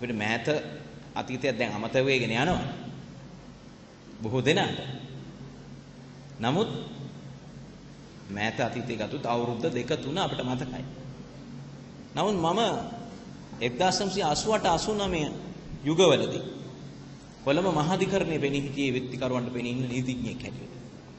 අපිට මෑත අතීතයක් දැන් අමතක වෙගෙන යනවා. බොහෝ දෙනාට. නමුත් මෑත අතීතයේ ගතුත් අවුරුද්ද 2 3 අපිට මතකයි. නමුත් මම 1988 89 යුගවලදී කොළඹ මහාධිකරණයේ පෙනී හිටියේ විත්තිකරුවන්ට පෙනී ඉන්න නීතිඥයෙක් හැටියට.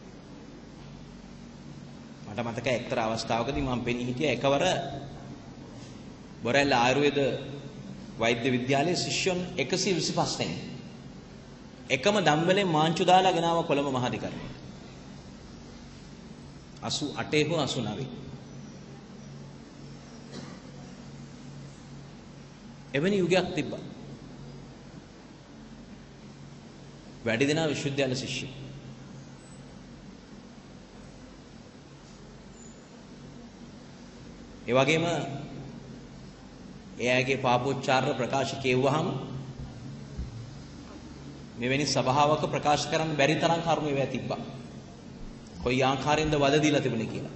මට මතකයි එක්තරා අවස්ථාවකදී මම පෙනී හිටියා එකවර බොරැල්ල ආයුර්වේද වෛද්‍ය විද්‍යාලයේ ශිෂ්‍යයන් 125 දෙනෙක් එකම දම්වැලෙන් මාංචු දාලා ගෙනාව කොළඹ මහාධිකරණයට. 88 හෝ 89. එවැනි යුගයක් තිබ්බා. වැඩි දෙනා විශ්වවිද්‍යාල ශිෂ්‍ය. ඒ වගේම එයාගේ පාපෝච්චාර ප්‍රකාශ කියවුවාම මෙවැනි සභාවක ප්‍රකාශ කරන්න බැරි තරම් කර්ම ඒවා තිබ්බා. කොයි ආකාරයෙන්ද වද දීලා තිබුණේ කියලා.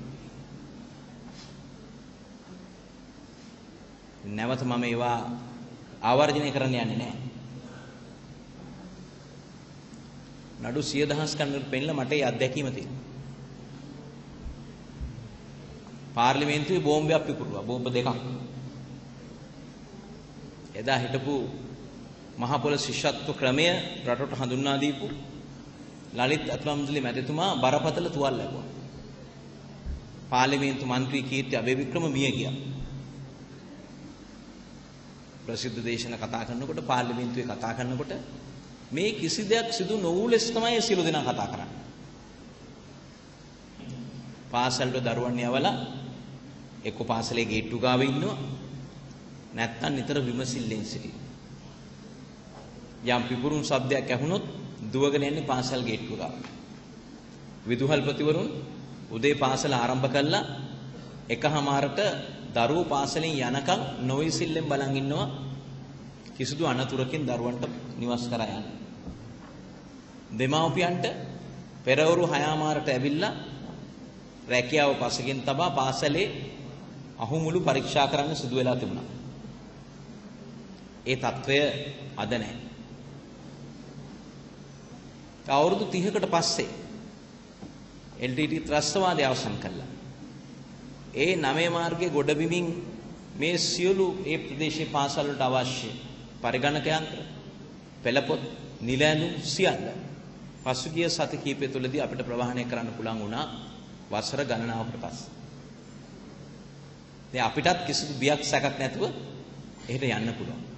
නැවත මම ඒවා ආවර්ජනය කරන්න යන්නේ නැහැ. නඩු 100,000 කන්නට පෙන්නලා මට ඒ අත්දැකීම තියෙනවා. පාර්ලිමේන්තුවේ බෝම්බයක් පිපුරුවා. බෝම්බ දෙකක්. එදා හිටපු මහ පොළ ශිෂ්‍යත්ව ක්‍රමය රටට හඳුන්වා දීපු ලලිත් අතුලම්දුලි මැතිතුමා බරපතල තුවාල ලැබුවා. පාර්ලිමේන්තු මන්ත්‍රී කීර්ති අබේවික්‍රම මිය ගියා. ප්‍රසිද්ධ දේශන කතා කරනකොට පාර්ලිමේන්තුවේ කතා කරනකොට මේ කිසි දෙයක් සිදු නොවූ ලෙස තමයි සියලු දෙනා කතා කරන්නේ. පාසලට දරුවන් යවලා එක්ක පාසලේ ගේට්ටු ගාව ඉන්නවා. නැත්තම් නිතර විමසිල්ලෙන් සිටිනවා. යම් පිපුරුම් ශබ්දයක් ඇහුනොත් දුවගෙන යන්නේ පාසල් ගේට්ටු ගාව. විදුහල්පතිවරුන් උදේ පාසල ආරම්භ කළා එකහමාරට දරුවෝ පාසලෙන් යනකම් නොවිසිල්ලෙන් බලන් ඉන්නවා කිසිදු අනතුරකින් දරුවන්ට නිවස් කරා යන්න. දෙමාපියන්ට පෙරවරු 6:00 ඇවිල්ලා රැකියාව පසකින් තබා පාසලේ අහුමුළු පරීක්ෂා කරන්න සිදු වෙලා තිබුණා. ඒ తত্ত্বය අද නැහැ. අවුරුදු 30කට පස්සේ LTT ත්‍රස්තවාදය අවසන් කළා. ඒ 9 මාර්ගයේ ගොඩබිමින් මේ සියලු ඒ ප්‍රදේශයේ පාසල් වලට අවශ්‍ය පරිගණක යන්ත්‍ර, පෙළපොත්, නිල ඇඳුම් සියල්ල පසුගිය සති කිහිපය තුළදී අපිට ප්‍රවාහනය කරන්න පුළුවන් වුණා වසර ගණනාවකට පස්සේ. දැන් අපිටත් කිසිදු බියක් සැකක් නැතුව එහෙට යන්න පුළුවන්.